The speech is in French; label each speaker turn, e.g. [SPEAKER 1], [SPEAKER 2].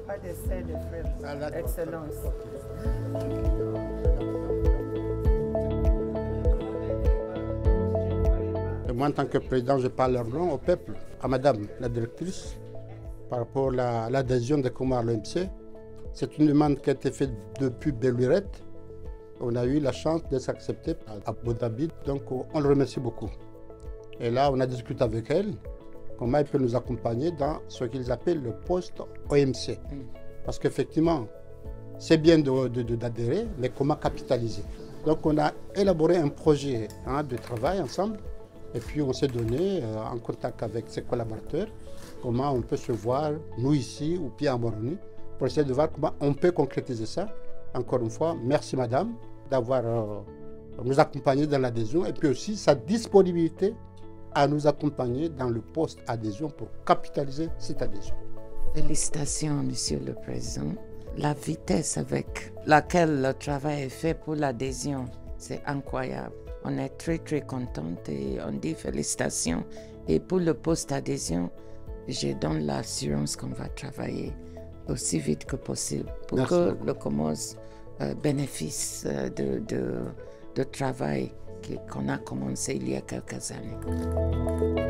[SPEAKER 1] pas de sœurs, de frères. Excellence.
[SPEAKER 2] Et moi, en tant que président, je parle leur nom au peuple, à madame la directrice, par rapport à l'adhésion des Comores à l'OMC. C'est une demande qui a été faite depuis belle lurette. On a eu la chance de s'accepter à Abu Dhabi, donc on le remercie beaucoup. Et là, on a discuté avec elle, comment elle peut nous accompagner dans ce qu'ils appellent le poste OMC. Parce qu'effectivement, c'est bien d'adhérer, mais comment capitaliser? Donc on a élaboré un projet de travail ensemble, et puis on s'est donné en contact avec ses collaborateurs, comment on peut se voir, nous ici, ou bien à Moroni, pour essayer de voir comment on peut concrétiser ça. Encore une fois, merci madame d'avoir nous accompagné dans l'adhésion, et puis aussi sa disponibilité à nous accompagner dans le poste adhésion pour capitaliser cette adhésion.
[SPEAKER 3] Félicitations, Monsieur le Président. La vitesse avec laquelle le travail est fait pour l'adhésion, c'est incroyable. On est très très contente et on dit félicitations. Et pour le poste adhésion, je donne l'assurance qu'on va travailler aussi vite que possible pour
[SPEAKER 2] Merci
[SPEAKER 3] que
[SPEAKER 2] beaucoup.
[SPEAKER 3] le Comores bénéficie de travail qu'on a commencé il y a quelques années.